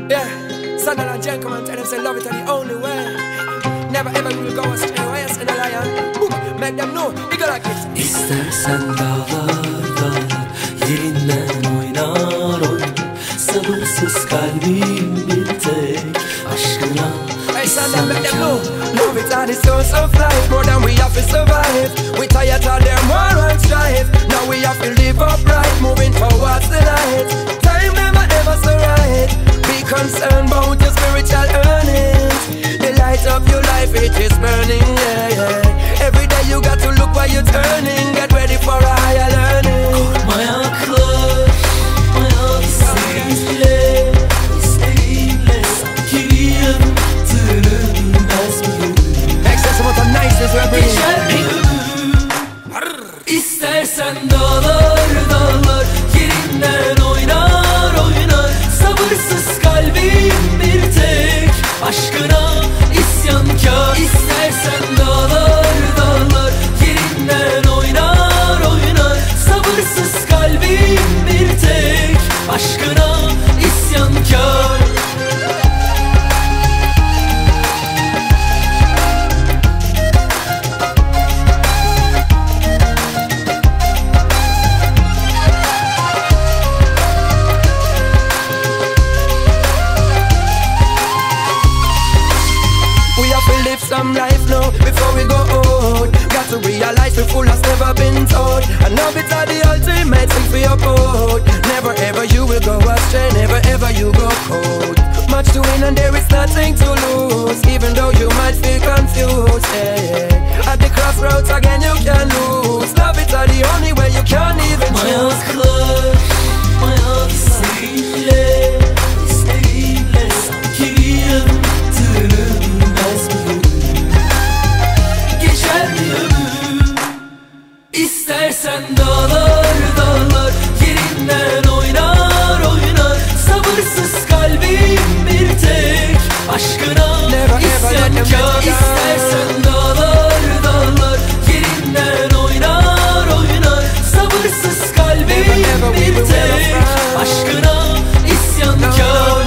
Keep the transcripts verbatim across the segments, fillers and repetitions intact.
Yeah, Sunderland gentlemen tell them say love it are the only way. Never ever will go astray. Why yes and a lion? Boom, make them know. You go like this. İstersen dağlar dağlar yerinden oynar oynar. Sabırsız kalbim bir tek aşkına. Hey Sunderland, make them know. Love it are the source of life. More than we have to survive. We tired of them war and strife. Now we have to live upright, moving towards the light. Time never ever so right. Be concerned about your spiritual earnings. The light of your life, it is burning, yeah, yeah. Every day you got to look where you're turning. Get ready for a higher learning. Korkmayaklar, isteğinle, isteğinle sanki bir yarım attığını bilmez miyim? Excess amount of niceness we're bringing. Geçer bir ömür, İstersen dağlar dağlar yerinden oynar oynar. Sabırsız kalbim bir tek aşkına isyankar. İstersen dağlar dağlar yerinden oynar oynar. Sabırsız kalbim bir tek aşkına isyankar. Some life now before we go out. Got to realize we're full as never been told. And now it's all the ultimate thing for your code. Never ever you will go astray, never ever you go cold. Much to win and there is nothing to lose. Even though you might feel confused, yeah, yeah. At the crossroads again you can lose. Love it's all the only way you can even choose. Ayaklar, ayak seninle, isteğinle sanki bir yarım attığını bilmez miyim? İstersen dağlar dağlar yerinden oynar oynar. Sabırsız kalbim bir tek aşkına isyankar. İstersen dağlar dağlar yerinden oynar oynar. Sabırsız kalbim bir tek aşkına isyankar.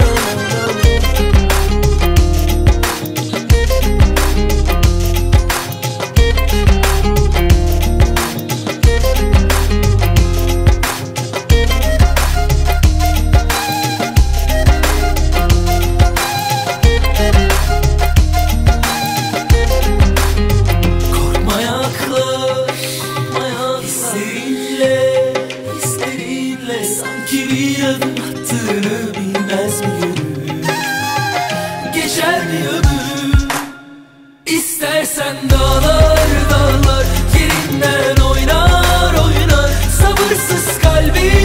Sanki bir adım attığını bilmez miyim? Geçer bir ömür, İstersen dağlar dağlar yerinden oynar oynar. Sabırsız kalbim